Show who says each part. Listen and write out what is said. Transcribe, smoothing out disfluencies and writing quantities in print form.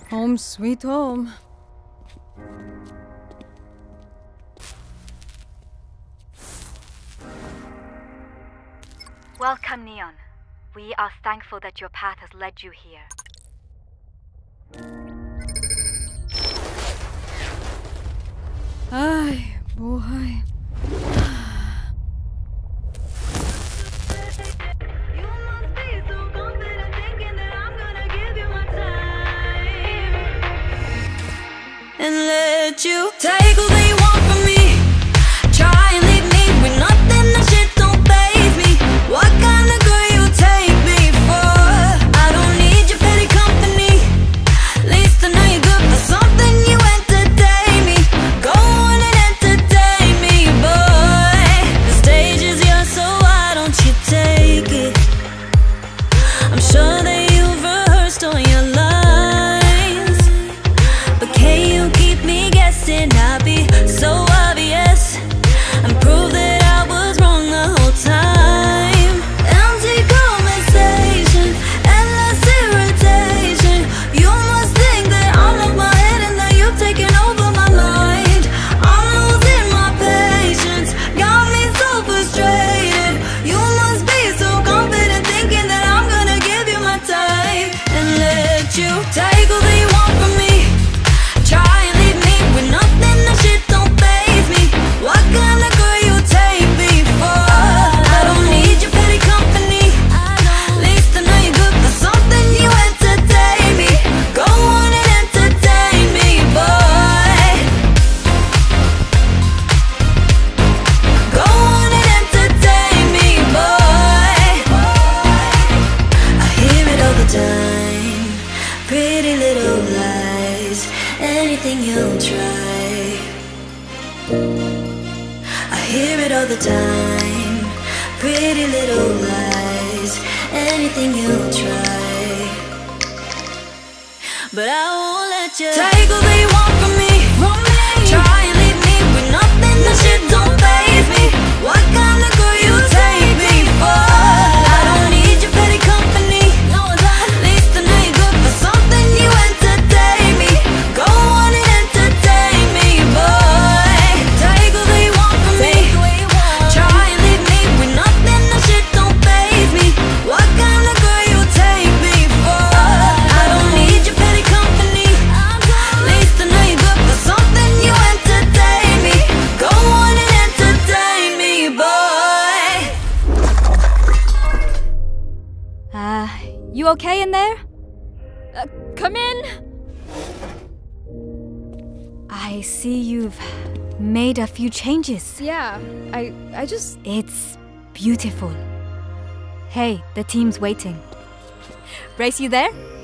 Speaker 1: Home sweet home.
Speaker 2: Welcome, Neon. We are thankful that your path has led you here.
Speaker 1: Ay, boy.
Speaker 3: And let you take all they want from me. Try and leave me with nothing, that shit don't faze me. What kind of girl you take me for? I don't need your petty company. Least I know you're good for something, you entertain me. Go on and entertain me, boy. The stage is yours, so why don't you take it? I'm sure that you've rehearsed all your lines, but can you keep me guessing? I'll be so obvious and prove that I was wrong the whole time. Empty conversation, endless irritation. You must think that I'm off my head and that you've taken over my mind. I'm losing my patience, got me so frustrated. You must be so confident, thinking that I'm gonna give you my time and let you take all that you want from me. Try and leave me with nothing, that shit don't faze me. What kind of girl you take me for? I don't need your petty company. Least I know you're good for something, you entertain me. Go on and entertain me, boy. Go on and entertain me, boy. I hear it all the time, pretty little lies. Anything you'll try, I hear it all the time. Pretty little lies. Anything you'll try, but I won't let you take all that you want from me. Try and leave me with nothing, that shit don't faze me. What kind of girl you take me for? I don't need your petty company. Least I know you're good for something, you entertain me. Go on and entertain me, boy. Take all that you want from me. Try and leave me with nothing, that shit don't faze me. What kind of girl you take me for? I don't need your petty company. Least I know you're good for something, you entertain me. Go on and entertain me, boy.
Speaker 2: You okay in there?
Speaker 1: Come in.
Speaker 2: I see you've made a few changes.
Speaker 1: Yeah, I just...
Speaker 2: It's beautiful. Hey, the team's waiting. Brace, you there?